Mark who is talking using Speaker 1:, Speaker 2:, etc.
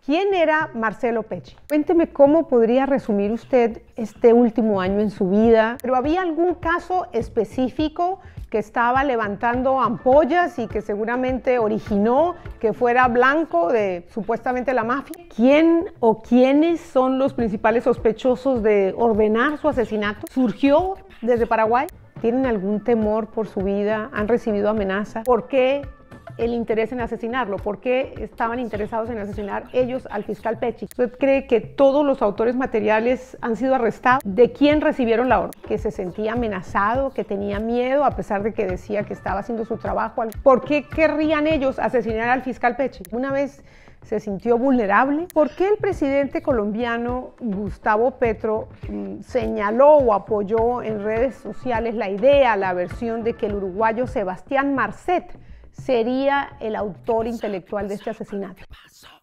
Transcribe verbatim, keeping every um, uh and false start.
Speaker 1: ¿Quién era Marcelo Pecci? Cuénteme cómo podría resumir usted este último año en su vida. ¿Pero había algún caso específico que estaba levantando ampollas y que seguramente originó que fuera blanco de supuestamente la mafia? ¿Quién o quiénes son los principales sospechosos de ordenar su asesinato? ¿Surgió desde Paraguay? ¿Tienen algún temor por su vida? ¿Han recibido amenazas? ¿Por qué el interés en asesinarlo? ¿Por qué estaban interesados en asesinar ellos al fiscal Pecci? ¿Usted cree que todos los autores materiales han sido arrestados? ¿De quién recibieron la orden? ¿Que se sentía amenazado, que tenía miedo a pesar de que decía que estaba haciendo su trabajo? ¿Por qué querrían ellos asesinar al fiscal Pecci? ¿Una vez se sintió vulnerable? ¿Por qué el presidente colombiano Gustavo Petro mmm, señaló o apoyó en redes sociales la idea, la versión de que el uruguayo Sebastián Marcet sería el autor intelectual de este asesinato?